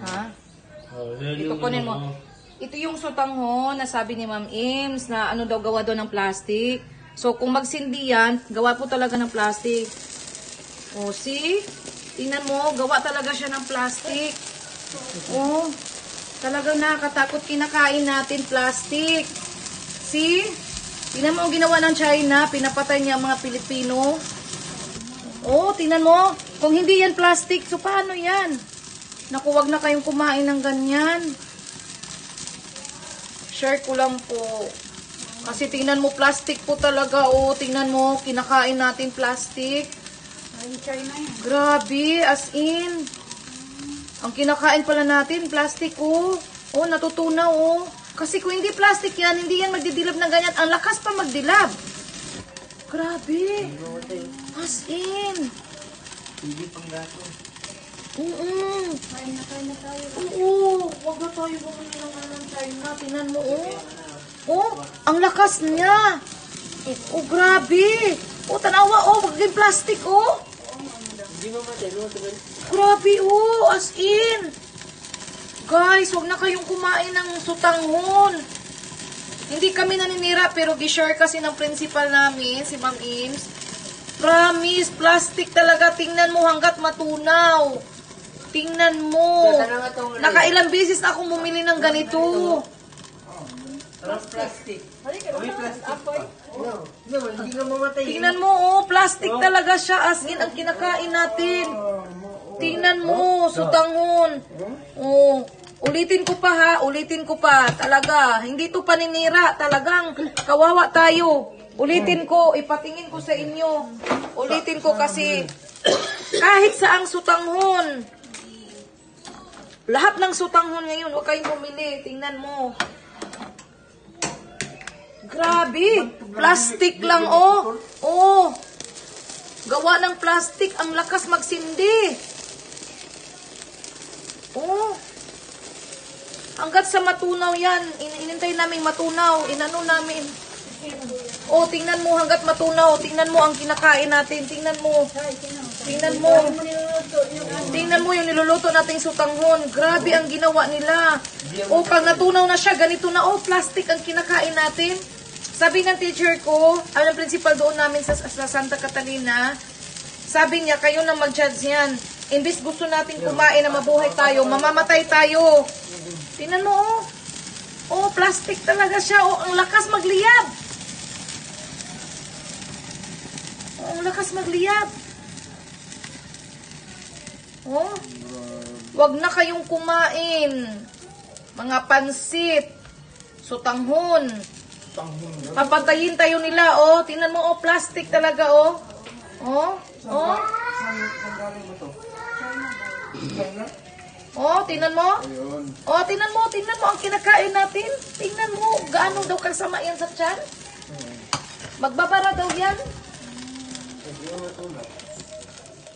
Ha? Oh, yan Ito yung kunin mo. ano. Ito yung sutanghon na sabi ni Ma'am Ims na ano daw gawa daw ng plastic. So kung magsindi yan, gawa po talaga ng plastic. O see? Tingnan mo, gawa talaga siya ng plastic. Oh, talagang nakakatakot kinakain natin plastic. See? Tingnan mo ang ginawa ng China, pinapatay niya ang mga Pilipino. Oh, tingnan mo, kung hindi yan plastic, so paano yan? Naku, wag na kayong kumain ng ganyan. Share ko lang po. Kasi tingnan mo, plastic po talaga. Oh, tingnan mo, kinakain natin plastic. Ay, China yan. Grabe, as in. Ang kinakain pala natin, plastic, oh. Oh, natutunaw, oh. Kasi kung hindi plastic yan, hindi yan magdidilab ng ganyan. Ang lakas pa magdilab. Grabe. As in. Hindi pang gato. Kain na tayo. Oo, wag na tayo bumili ng China. Tingnan mo, oh. Oh, ang lakas niya. Oh, grabe. Oh, tanawa, oh, magiging plastic, oh. Hindi mamatay, no? Grabe, oh, as in. Guys, wag na kayong kumain ng sutanghon. Hindi kami naninira, pero gishare kasi ng principal namin, si Ma'am Ims. Promise, plastic talaga. Tingnan mo hanggat matunaw. Tingnan mo. Nakailang beses na akong bumili ng ganito. Plastic. Uy, plastic pa. No, hindi na mamatay. Tingnan mo, oh, plastic talaga siya. As in, ang kinakain natin. Tingnan mo, sutanghon. Oh, ulitin ko pa ha, ulitin ko pa. Talaga, hindi to paninira. Talagang kawawa tayo. Ulitin ko, ipatingin ko sa inyo. Ulitin ko kasi kahit saang sutanghon. Lahat ng sutanghon ngayon, huwag kayong bumili. Tingnan mo. Grabe, plastic lang, oh. Oh, gawa ng plastic, ang lakas magsindi. Oh, hanggat sa matunaw yan, inintay namin matunaw, inano namin. Oh, tingnan mo hanggat matunaw, tingnan mo ang kinakain natin, tingnan mo. Tingnan mo. Tingnan mo yung niluluto nating sutanghon. Grabe ang ginawa nila. Oh, pag natunaw na siya, ganito na, oh, plastic ang kinakain natin. Sabi ng teacher ko, ang principal doon namin sa Santa Catalina, sabi niya, kayo na mag-judge yan. Imbis gusto natin kumain na mabuhay tayo, mamamatay tayo. Tingnan mo, oh. Oh, plastic talaga siya. Oh, ang lakas magliyab. Oh, ang lakas magliyab. Oh, wag na kayong kumain. Mga pansit, sutanghon. Papatayin tayo nila, oh. Tingnan mo, oh, plastic talaga, oh. Oh, oh. Oh, tingnan mo. Oh, tingnan mo ang kinakain natin. Tingnan mo, gaano daw kasama yan sa tiyan. Magbabara daw yan.